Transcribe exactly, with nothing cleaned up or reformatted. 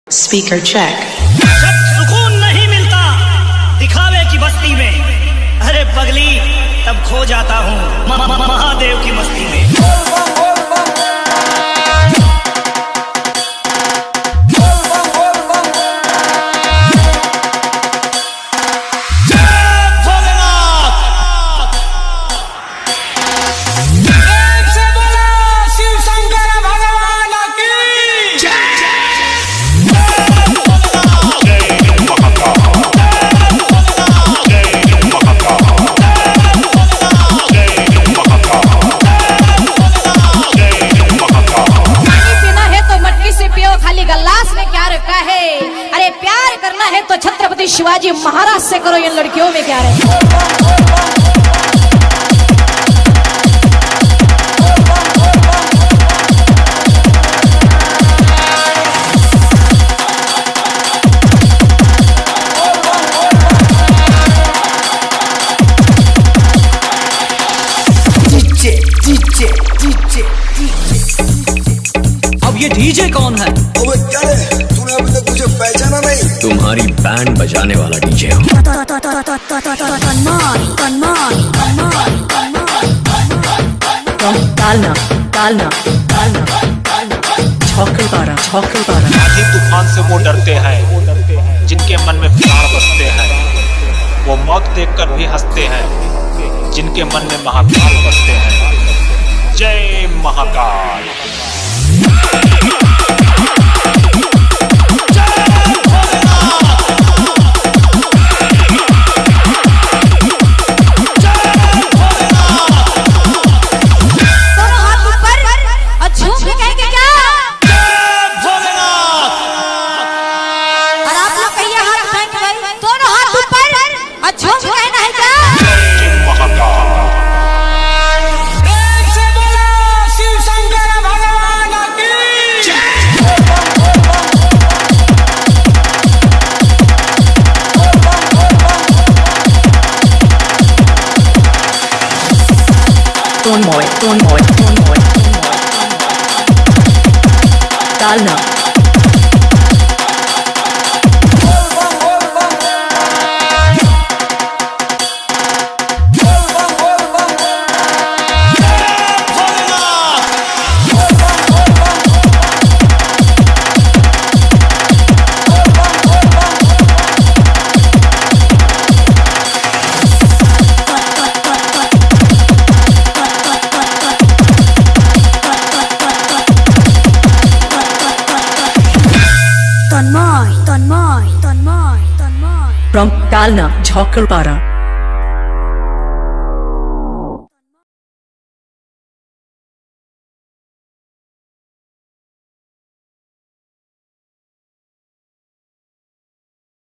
Speaker check. जब सुकून नहीं मिलता दिखावे की बस्ती में, अरे पगली तब खो जाता हूँ महादेव की मस्ती में। तो छत्रपति शिवाजी महाराज से करो, इन लड़कियों में क्या रहे। डीजे डीजे डीजे डीजे अब ये डीजे कौन है? ओए क्या रे, तूने अभी तक मुझे पहचाना नहीं? तुम्हारी बैंड बजाने वाला डीजे हूँ। डालना डालना डालना छौकल पारा छौकल पारा। आंधी तूफान से वो डरते हैं जिनके मन में प्राण बसते हैं, वो मौत देखकर भी हंसते हैं जिनके मन में महाकाल बसते हैं। जय Mahakal. Ton boy, ton boy, ton boy, ton boy. डालना from डालना झौकल पारा।